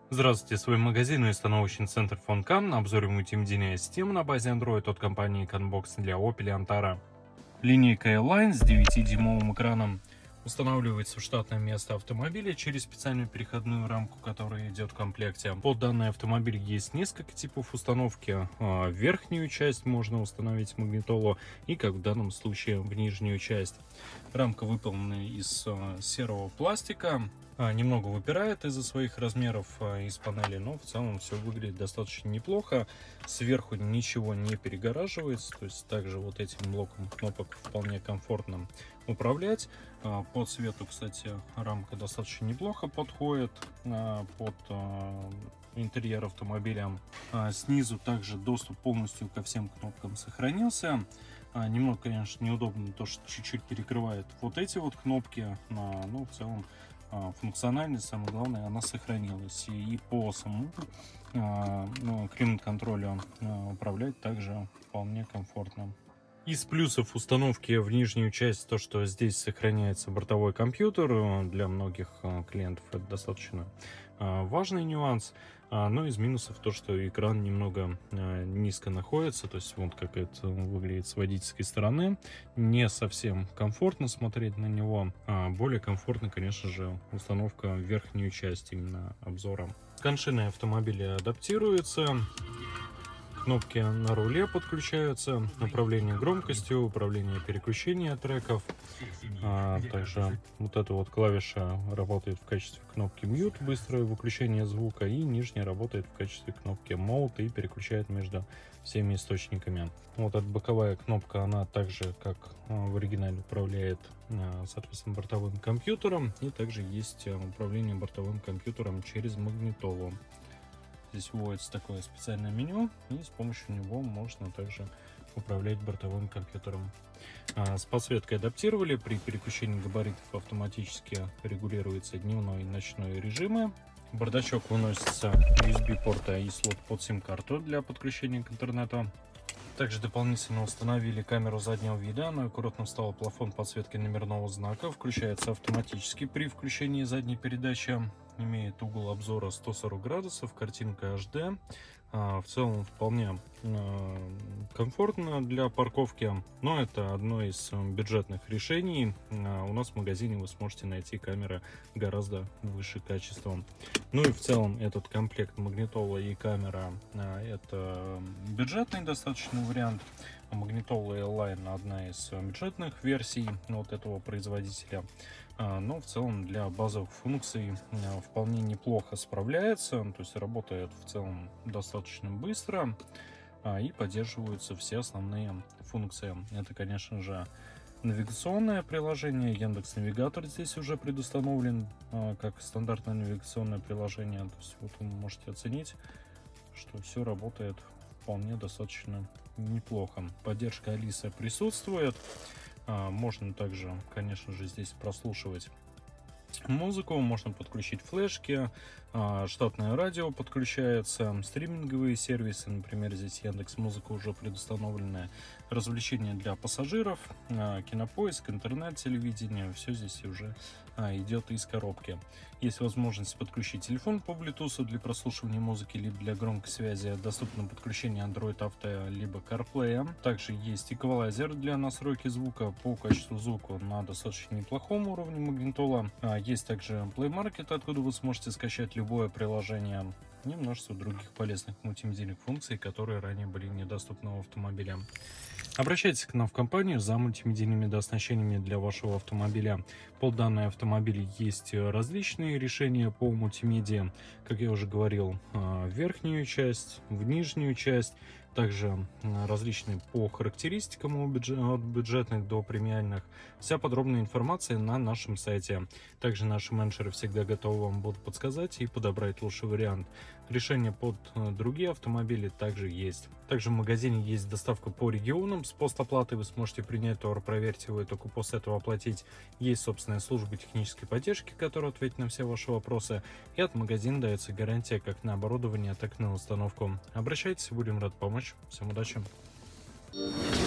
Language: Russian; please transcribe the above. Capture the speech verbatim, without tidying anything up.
Здравствуйте, с вами магазин и установочный центр Фонкам. На обзоре мультимедийная система на базе Android от компании Conbox для Opel и Antara. Линейка L-Line с девятидюймовым экраном устанавливается в штатное место автомобиля через специальную переходную рамку, которая идет в комплекте. Под данный автомобиль есть несколько типов установки. В верхнюю часть можно установить магнитолу и, как в данном случае, в нижнюю часть. Рамка выполнена из серого пластика. Немного выпирает из-за своих размеров из панели, но в целом все выглядит достаточно неплохо. Сверху ничего не перегораживается, то есть также вот этим блоком кнопок вполне комфортно управлять. По цвету, кстати, рамка достаточно неплохо подходит под интерьер автомобиля. Снизу также доступ полностью ко всем кнопкам сохранился. Немного, конечно, неудобно то, что чуть-чуть перекрывает вот эти вот кнопки, но в целом функциональность, самое главное, она сохранилась. И по самому ну, климат-контролю управлять также вполне комфортно. Из плюсов установки в нижнюю часть то, что здесь сохраняется бортовой компьютер. Для многих клиентов это достаточно важный нюанс. Но из минусов то, что экран немного низко находится, то есть вот как это выглядит с водительской стороны. Не совсем комфортно смотреть на него. Более комфортно, конечно же, установка в верхнюю часть именно обзора. Коншины автомобиля адаптируются. Кнопки на руле подключаются, управление громкостью, управление переключения треков. А, также вот эта вот клавиша работает в качестве кнопки Mute, быстрое выключение звука, и нижняя работает в качестве кнопки Mode и переключает между всеми источниками. Вот эта боковая кнопка, она также, как в оригинале, управляет, соответственно, бортовым компьютером, и также есть управление бортовым компьютером через магнитолу. Здесь вводится такое специальное меню, и с помощью него можно также управлять бортовым компьютером. С подсветкой адаптировали. При переключении габаритов автоматически регулируется дневной и ночной режимы. В бардачок выносится ю эс би-порта и слот под сим-карту для подключения к интернету. Также дополнительно установили камеру заднего вида, но аккуратно встал плафон подсветки номерного знака. Включается автоматически при включении задней передачи. Имеет угол обзора сто сорок градусов, картинка эйч ди. В целом вполне комфортно для парковки, но это одно из бюджетных решений. У нас в магазине вы сможете найти камеры гораздо выше качеством. Ну и в целом этот комплект магнитола и камера — это бюджетный достаточно вариант. Магнитола L-Line одна из бюджетных версий от этого производителя, но в целом для базовых функций вполне неплохо справляется, то есть работает в целом достаточно быстро и поддерживаются все основные функции. Это, конечно же, навигационное приложение, Яндекс.Навигатор здесь уже предустановлен как стандартное навигационное приложение, то есть вот вы можете оценить, что все работает вполне достаточно неплохо. Поддержка Алиса присутствует. Можно также, конечно же, здесь прослушивать музыку, можно подключить флешки, штатное радио подключается, стриминговые сервисы, например, здесь Яндекс.Музыка уже предустановленная, развлечения для пассажиров, кинопоиск, интернет, телевидение, все здесь уже идет из коробки. Есть возможность подключить телефон по Bluetooth для прослушивания музыки, либо для громкой связи. Доступно подключение Android Auto, либо CarPlay. Также есть эквалайзер для настройки звука по качеству звука на достаточно неплохом уровне магнитола. Есть также Play Market, откуда вы сможете скачать любое приложение, и множество других полезных мультимедийных функций, которые ранее были недоступны в автомобиле. Обращайтесь к нам в компанию за мультимедийными дооснащениями для вашего автомобиля. Под данный автомобиль есть различные решения по мультимедиа. Как я уже говорил, в верхнюю часть, в нижнюю часть. Также различные по характеристикам от бюджетных до премиальных. Вся подробная информация на нашем сайте. Также наши менеджеры всегда готовы вам будут подсказать и подобрать лучший вариант. Решения под другие автомобили также есть. Также в магазине есть доставка по регионам. С постоплатой вы сможете принять товар, проверьте его и только после этого оплатить. Есть собственная служба технической поддержки, которая ответит на все ваши вопросы. И от магазина дается гарантия как на оборудование, так и на установку. Обращайтесь, будем рады помочь. Всем удачи!